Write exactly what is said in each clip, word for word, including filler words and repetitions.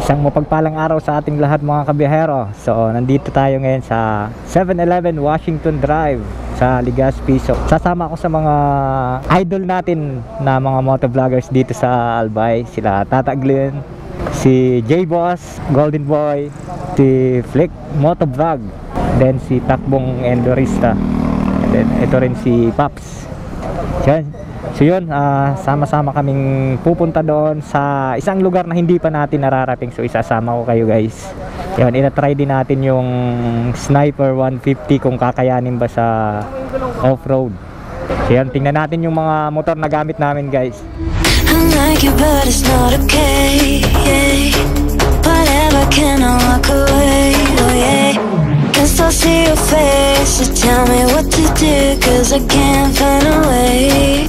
Isang mapagpalang araw sa ating lahat mga kabiyahero. So nandito tayo ngayon sa seven eleven Washington Drive sa Legazpi. So sasama ako sa mga idol natin na mga motovloggers dito sa Albay. Sila Tata Glenn, si J-Boss, Golden Boy, si Flick Motovlog, then si Takbong Endurista, and then ito rin si Paps. Yan. So yun, uh, sama-sama kaming pupunta doon sa isang lugar na hindi pa natin nararating. So isasama ko kayo guys. Yun, ina-try din natin yung Sniper one fifty kung kakayanin ba sa off-road. So yan, tingnan natin yung mga motor na gamit namin guys. I like you but it's not okay, yeah. Whatever, can I walk away, oh yeah. Can still see your face, so tell me what to do, cause I can't find a way.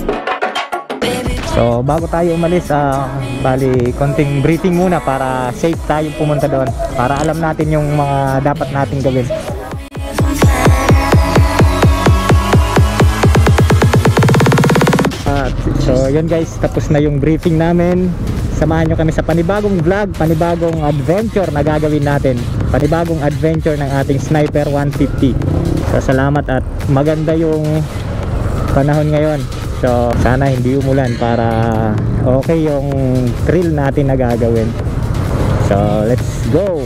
So bago tayo umalis, uh, bali konting briefing muna para safe tayo pumunta doon, para alam natin yung mga dapat nating gawin. uh, So yun guys, tapos na yung briefing namin. Samahan nyo kami sa panibagong vlog, panibagong adventure na gagawin natin, panibagong adventure ng ating Sniper one fifty. So salamat at maganda yung panahon ngayon. So sana hindi umulan para okay yung trail natin na gagawin. So let's go.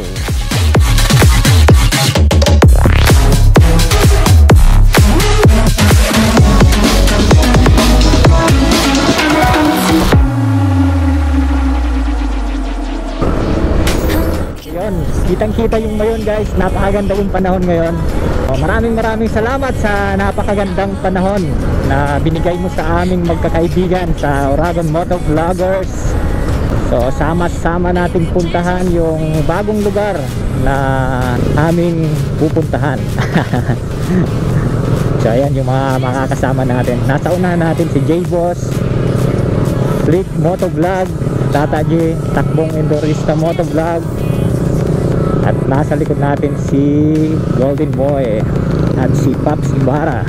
Yun, kitang-kita yung mayon guys. Napakaganda yung panahon ngayon. So, maraming maraming salamat sa napakagandang panahon na binigay mo sa aming magkakaibigan sa Oragon Motovloggers. So sama-sama nating puntahan yung bagong lugar na aming pupuntahan. So ayan yung mga makakasama natin. Nasa unahan natin si J-Boss, Flick Motovlog, Tata G, Takbong Endurista Motovlog, at nasa likod natin si Golden Boy at si Paps Ibarra.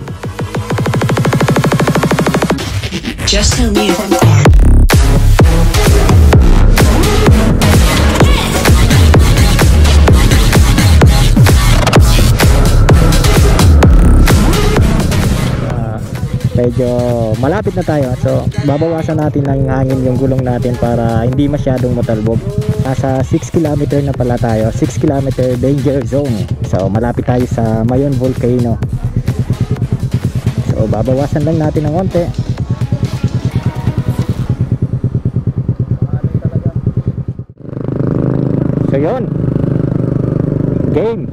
Just tell me if I'm uh, medyo malapit na tayo. So babawasan natin ng hangin yung gulong natin para hindi masyadong matalbog. Nasa six kilometer na pala tayo, six kilometer danger zone. So malapit tayo sa MAYON volcano. So babawasan lang natin ng konti. So yun, game.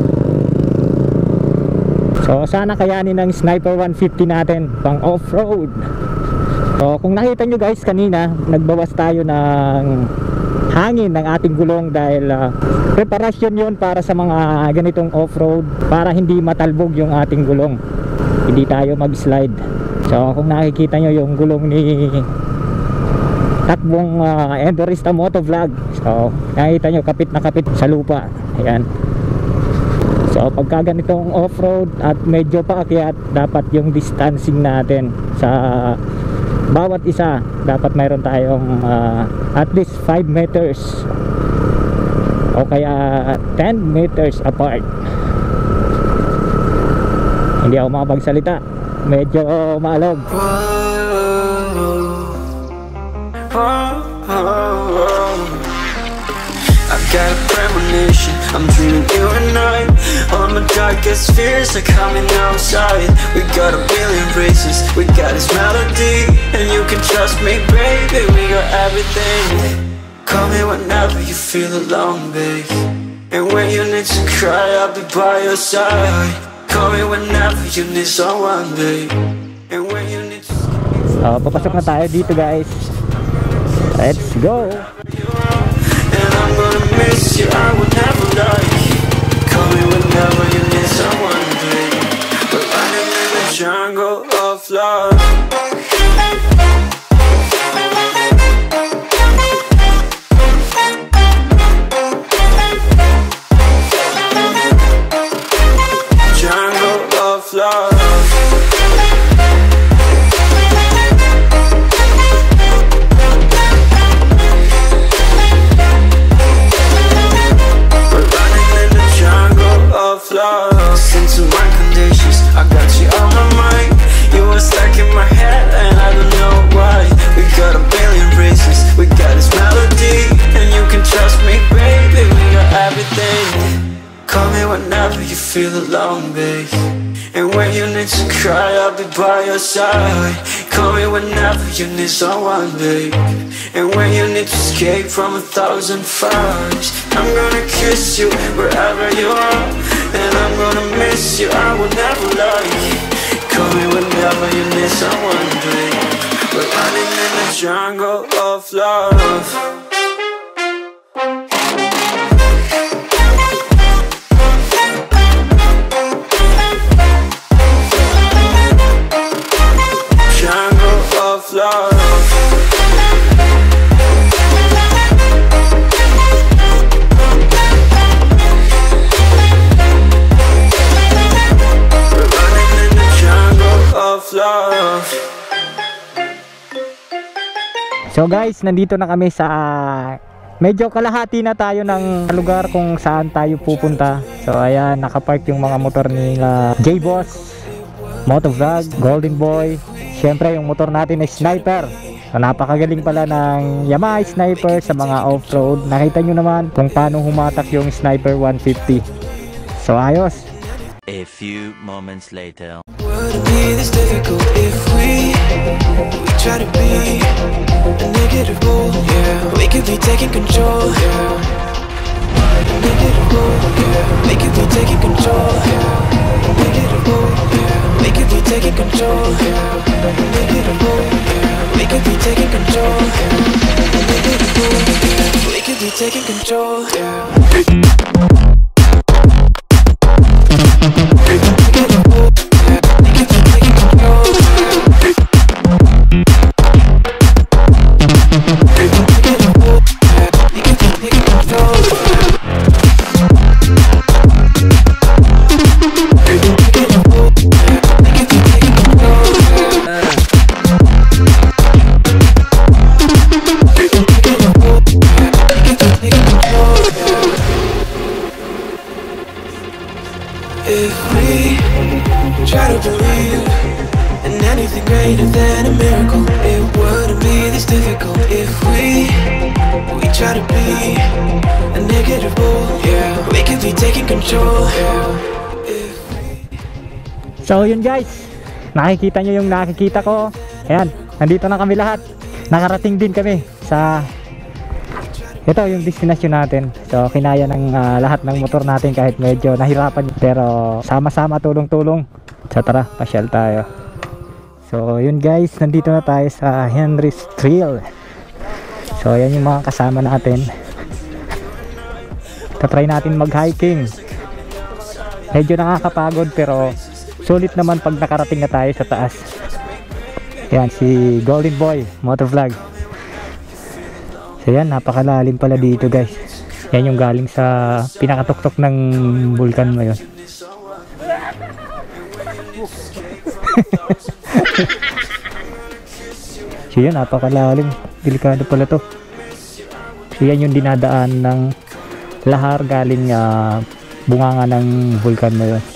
So sana kayanin ng Sniper one fifty natin pang off-road. So kung nakita nyo guys kanina, nagbawas tayo ng hangin ng ating gulong dahil uh, preparasyon yun para sa mga ganitong off-road, para hindi matalbog yung ating gulong, hindi tayo mag-slide. So kung nakikita nyo yung gulong ni Takbong uh, Endurista Motovlog, so nakita nyo kapit na kapit sa lupa. Ayan. So pagka ganitong off-road at medyo paakyat, dapat yung distancing natin sa bawat isa, dapat mayroon tayong uh, at least five meters o kaya ten meters apart. Hindi ako makapagsalita, medyo maalog. I've got a premonition, I'm dreaming you and I. All my darkest fears are coming outside. We got a billion races, we got this melody, and you can trust me, baby, we got everything. Call me whenever you feel alone, babe, and when you need to cry, I'll be by your side. Call me whenever you need someone, babe, and when you need to... So papasok na tayo dito guys. Let's go. And I'm gonna miss you, I will never lie. Call me whenever you need someone, babe. We're running in the jungle of love. Jungle of love. listen to my conditions. I got you on my mind. You were stuck in my head and I don't know why. We got a billion reasons, we got this melody, and you can trust me, baby, we got everything. Call me whenever you feel alone, babe. And when you need to cry, I'll be by your side. Call me whenever you need someone, babe. And when you need to escape from a thousand fires, I'm gonna kiss you wherever you are, and I'm gonna miss you, I will never lie. Call me whenever you need someone, babe. We're running in the jungle of love. Love. We're running in the jungle of love. So guys, nandito na kami sa medyo kalahati na tayo ng lugar kung saan tayo pupunta. So ayan, nakapark yung mga motor nila J-Boss, Motovlog, Golden Boy. Syempre yung motor natin ay Sniper. So napakagaling pala ng Yamaha Sniper sa mga off-road. Nakita nyo naman kung paano humatak yung Sniper one fifty. So ayos. A few moments later. Would it be this difficult if we we try to be a negative bull? Yeah, we could be taking control. Yeah, a negative bull. Yeah, we could be taking control. Yeah, a negative bull. Yeah, we could be taking control. Yeah, a negative bull. Yeah, we could be taking control. Yeah, a negative bull. Yeah, we could be taking control. Yeah. If we try to believe in anything greater than a miracle, it wouldn't be this difficult. If we we try to be a negative bull, yeah, we could be taking control. Yeah. If we... So yun guys, nakikita nyo yung nakikita ko. Ayan, nandito na kami lahat. Nakarating din kami sa ito yung destination natin. So kinaya ng uh, lahat ng motor natin kahit medyo nahirapan, pero sama-sama tulong-tulong. So tara, pasyal tayo. So yun guys, nandito na tayo sa sTrail. So yan yung mga kasama natin. Tatry natin mag-hiking. Medyo nakakapagod pero sulit naman pag nakarating na tayo sa taas. Yan si Golden Boy Motovlog. So yan, napakalalim pala dito guys. Yan yung galing sa pinakatuktok ng vulkan ngayon. So yan, napakalalim. Delikado pala to. So yan yung dinadaan ng lahar galing uh, bunganga ng vulkan ngayon.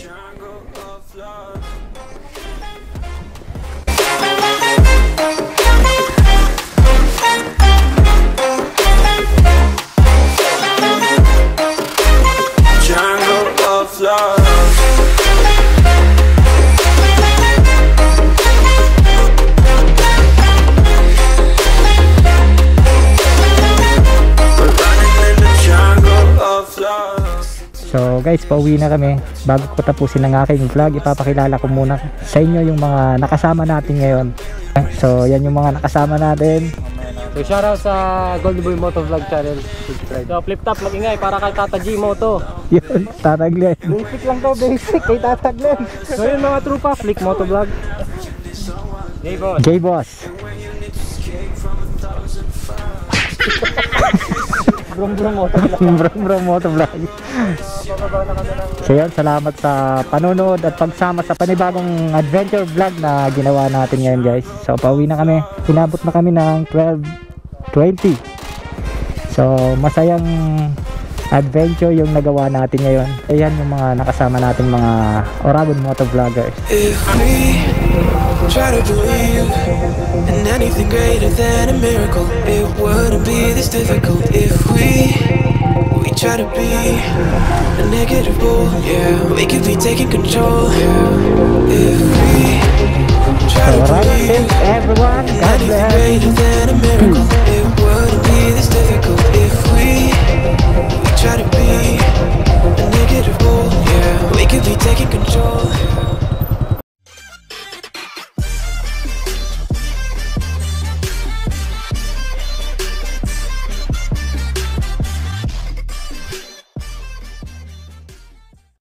So guys, pauwi na kami. Bago ko tapusin ang aking vlog, ipapakilala ko muna sa inyo yung mga nakasama natin ngayon. So yan yung mga nakasama natin. So shoutout sa Golden Boy Motovlog channel. Subscribe. So flip top, mag-ingay para kay Tata G Moto. Yun, tataglen. Basic lang to, basic kay tataglen. So yun mga trupa, Flick Motovlog. J-Boss. J-Boss. Brom Brom Motovlog. Brom Brom Motovlog. So yun, salamat sa panonood at pagsama sa panibagong adventure vlog na ginawa natin ngayon guys. So pauwi na kami. Inabot na kami ng twelve twenty. So masayang adventure yung nagawa natin ngayon. Ayan yung mga nakasama natin mga Oragon Motovloggers. If we try to believe in anything greater than a miracle, it wouldn't be this difficult. If we we try to be a negative bull, yeah, we could be taking control. Yeah. If we try to Alright, believe thanks everyone. in God anything bless. greater than a miracle, it wouldn't be this difficult. If we we try to be a negative bull, yeah, we could be taking control.